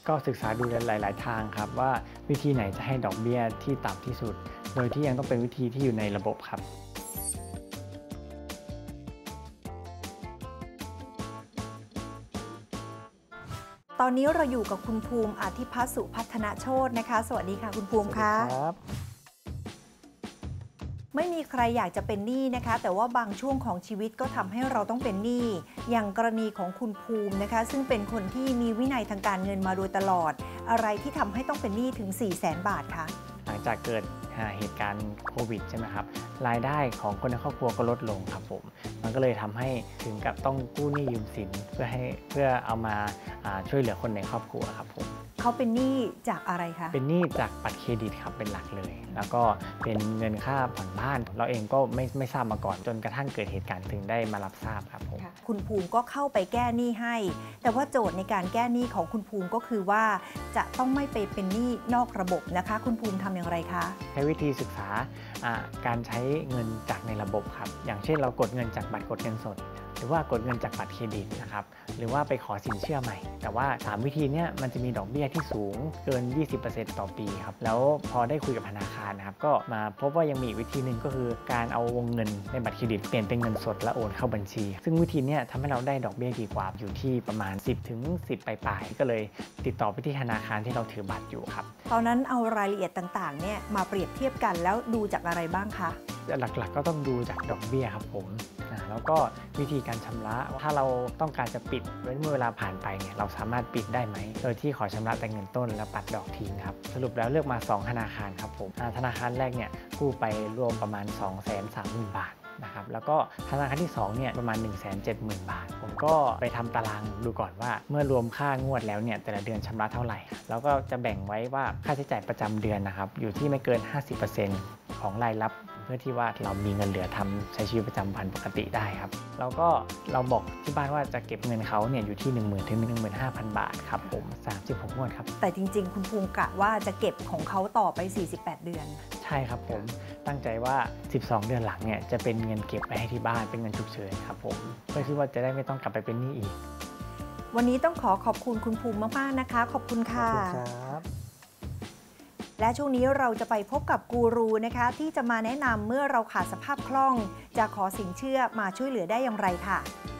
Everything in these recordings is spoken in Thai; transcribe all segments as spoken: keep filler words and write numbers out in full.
ก็ศึกษาดูหลายๆทางครับว่าวิธีไหนจะให้ดอกเบี้ยที่ต่ำที่สุดโดยที่ยังต้องเป็นวิธีที่อยู่ในระบบครับตอนนี้เราอยู่กับคุณภูมิอธิพัฒน์สุพัฒนโชตินะคะสวัสดีค่ะคุณภูมิค่ะไม่มีใครอยากจะเป็นหนี้นะคะแต่ว่าบางช่วงของชีวิตก็ทำให้เราต้องเป็นหนี้อย่างกรณีของคุณภูมินะคะซึ่งเป็นคนที่มีวินัยทางการเงินมาโดยตลอดอะไรที่ทำให้ต้องเป็นหนี้ถึง สี่แสน บาทคะหลังจากเกิดเหตุการณ์โควิดใช่ไหมครับรายได้ของคนในครอบครัวก็ลดลงครับผมมันก็เลยทำให้ถึงกับต้องกู้หนี้ยืมสินเพื่อให้เพื่อเอามาช่วยเหลือคนในครอบครัวครับผมเขาเป็นหนี้จากอะไรคะเป็นหนี้จากบัตรเครดิตครับเป็นหลักเลยแล้วก็เป็นเงินค่าผ่อนบ้านเราเองก็ไม่ไม่ทราบมาก่อนจนกระทั่งเกิดเหตุการณ์ถึงได้มารับทราบครับผมคุณภูมิก็เข้าไปแก้หนี้ให้แต่ว่าโจทย์ในการแก้หนี้ของคุณภูมิก็คือว่าจะต้องไม่ไปเป็นหนี้นอกระบบนะคะคุณภูมิทำอย่างไรคะใช้วิธีศึกษาการใช้เงินจากในระบบครับอย่างเช่นเรากดเงินจากบัตรกดเงินสดหรือว่ากดเงินจากบัตรเครดิตนะครับหรือว่าไปขอสินเชื่อใหม่แต่ว่าสามวิธีนี้มันจะมีดอกเบี้ยที่สูงเกิน ยี่สิบเปอร์เซ็นต์ ต่อปีครับแล้วพอได้คุยกับธนาคารนะครับก็มาพบว่ายังมีวิธีหนึ่งก็คือการเอาวงเงินในบัตรเครดิตเปลี่ยนเป็นเงินสดและโอนเข้าบัญชีซึ่งวิธีนี้ทำให้เราได้ดอกเบี้ยดีกว่าอยู่ที่ประมาณ สิบถึงสิบ ปลายๆก็เลยติดต่อไปที่ธนาคารที่เราถือบัตรอยู่ครับตอนนั้นเอารายละเอียดต่างๆเนี่ยมาเปรียบเทียบกันแล้วดูจากอะไรบ้างคะหลักๆก็ต้องดูจากดอกเบี้ยครับผมแล้วก็วิธีการชำระถ้าเราต้องการจะปิดเมื่อเวลาผ่านไปเนี่ยเราสามารถปิดได้ไหมโดยที่ขอชำระแต่เงินต้นและปัดดอกทิ้งครับสรุปแล้วเลือกมาสองธนาคารครับผมธนาคารแรกเนี่ยกู้ไปรวมประมาณ สองแสนสามหมื่น บาทนะครับแล้วก็ธนาคารที่สองเนี่ยประมาณ หนึ่งแสนเจ็ดหมื่น บาทผมก็ไปทำตารางดูก่อนว่าเมื่อรวมค่างวดแล้วเนี่ยแต่ละเดือนชำระเท่าไหร่แล้วก็จะแบ่งไว้ว่าค่าใช้จ่ายประจำเดือนนะครับอยู่ที่ไม่เกิน ห้าสิบเปอร์เซ็นต์ ของรายรับเพื่อที่ว่าเรามีเงินเหลือทำใช้ชีวิตประจำวันปกติได้ครับแล้วก็เราบอกที่บ้านว่าจะเก็บเงินเขาเนี่ยอยู่ที่ หนึ่งหมื่น ถึง หนึ่งหมื่นห้าพัน บาทครับผมสามสิบหกงวดครับแต่จริงๆคุณภูมิกะว่าจะเก็บของเขาต่อไปสี่สิบแปดเดือนใช่ครับผมตั้งใจว่าสิบสองเดือนหลังเนี่ยจะเป็นเงินเก็บไปให้ที่บ้านเป็นเงินฉุกเฉินครับผมเพื่อที่ว่าจะได้ไม่ต้องกลับไปเป็นหนี้อีกวันนี้ต้องขอขอบคุณคุณภูมิมากๆนะคะขอบคุณค่ะขอบคุณครับและช่วงนี้เราจะไปพบกับกูรูนะคะที่จะมาแนะนำเมื่อเราขาดสภาพคล่องจะขอสินเชื่อมาช่วยเหลือได้อย่างไรค่ะ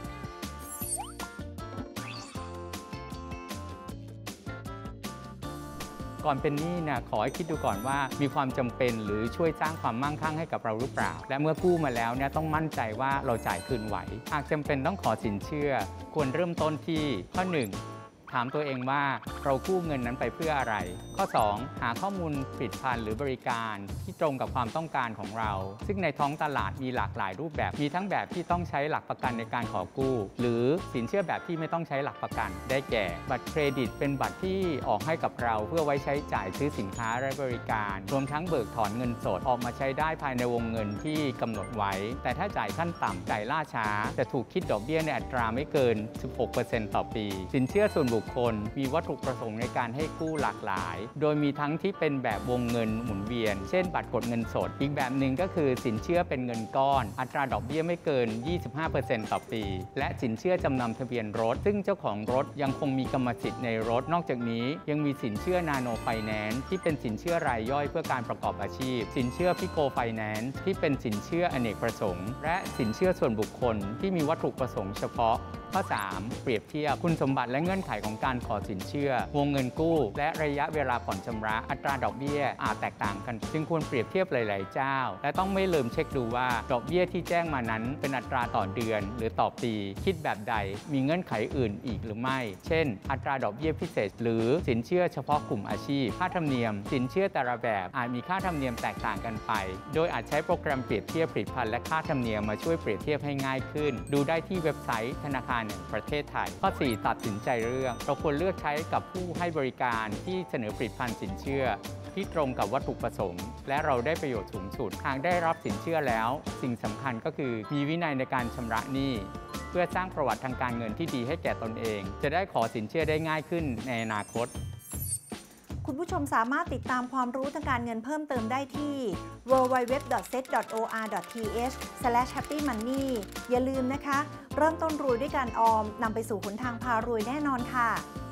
ก่อนเป็นหนี้เนี่ยขอให้คิดดูก่อนว่ามีความจำเป็นหรือช่วยสร้างความมั่งคั่งให้กับเราหรือเปล่าและเมื่อกู้มาแล้วเนี่ยต้องมั่นใจว่าเราจ่ายคืนไหวหากจำเป็นต้องขอสินเชื่อควรเริ่มต้นที่ข้อหนึ่งถามตัวเองว่าเรากู้เงินนั้นไปเพื่ออะไรข้อสองหาข้อมูลผลิตภัณฑ์หรือบริการที่ตรงกับความต้องการของเราซึ่งในท้องตลาดมีหลากหลายรูปแบบมีทั้งแบบที่ต้องใช้หลักประกันในการขอกู้หรือสินเชื่อแบบที่ไม่ต้องใช้หลักประกันได้แก่บัตรเครดิตเป็นบัตรที่ออกให้กับเราเพื่อไว้ใช้จ่ายซื้อสินค้าและบริการรวมทั้งเบิกถอนเงินสดออกมาใช้ได้ภายในวงเงินที่กำหนดไว้แต่ถ้าจ่ายขั้นต่ำจ่ายล่าช้าจะถูกคิดดอกเบี้ยในอัตราไม่เกิน สิบหกเปอร์เซ็นต์ ต่อปีสินเชื่อส่วนบุคคลมีวัตถุประสงค์ในการให้กู้หลากหลายโดยมีทั้งที่เป็นแบบวงเงินหมุนเวียนเช่นบัตรกดเงินสดอีกแบบหนึ่งก็คือสินเชื่อเป็นเงินก้อนอัตราดอกเบี้ยไม่เกิน ยี่สิบห้าเปอร์เซ็นต์ ต่อปีและสินเชื่อจำนำทะเบียนรถซึ่งเจ้าของรถยังคงมีกรรมสิทธิ์ในรถนอกจากนี้ยังมีสินเชื่อนาโนไฟแนนซ์ที่เป็นสินเชื่อรายย่อยเพื่อการประกอบอาชีพสินเชื่อพิโกไฟแนนซ์ที่เป็นสินเชื่ออเนกประสงค์และสินเชื่อส่วนบุคคลที่มีวัตถุประสงค์เฉพาะข้อสามเปรียบเทียบคุณสมบัติและเงื่อนไขของการขอสินเชื่อวงเงินกู้และระยะเวลาผ่อนชำระอัตราดอกเบี้ยอาจแตกต่างกันจึงควรเปรียบเทียบหลายๆเจ้าและต้องไม่ลืมเช็คดูว่าดอกเบี้ยที่แจ้งมานั้นเป็นอัตราต่อเดือนหรือต่อปีคิดแบบใดมีเงื่อนไขอื่นอีกหรือไม่เช่นอัตราดอกเบี้ยพิเศษหรือสินเชื่อเฉพาะกลุ่มอาชีพค่าธรรมเนียมสินเชื่อแต่ละแบบอาจมีค่าธรรมเนียมแตกต่างกันไปโดยอาจใช้โปรแกรมเปรียบเทียบผลิตภัณฑ์และค่าธรรมเนียมมาช่วยเปรียบเทียบให้ง่ายขึ้นดูได้ที่เว็บไซต์ธนาคารแห่งประเทศไทยข้อสี่ตัดสินใจเรื่องเราควรเลือกใช้กับผู้ให้บริการที่เสนอผลิตภัณฑ์สินเชื่อที่ตรงกับวัตถุประสงค์และเราได้ประโยชน์สูงสุดหากได้รับสินเชื่อแล้วสิ่งสำคัญก็คือมีวินัยในการชำระหนี้เพื่อสร้างประวัติทางการเงินที่ดีให้แก่ตนเองจะได้ขอสินเชื่อได้ง่ายขึ้นในอนาคตคุณผู้ชมสามารถติดตามความรู้ทางการเงินเพิ่มเติมได้ที่ ดับเบิลยู ดับเบิลยู ดับเบิลยู ดอท เซ็ต ดอท โอ อาร์ ดอท ที เอช สแลช แฮปปี้มันนี่ อย่าลืมนะคะเริ่มต้นรวยด้วยการออมนำไปสู่หนทางพารวยแน่นอนค่ะ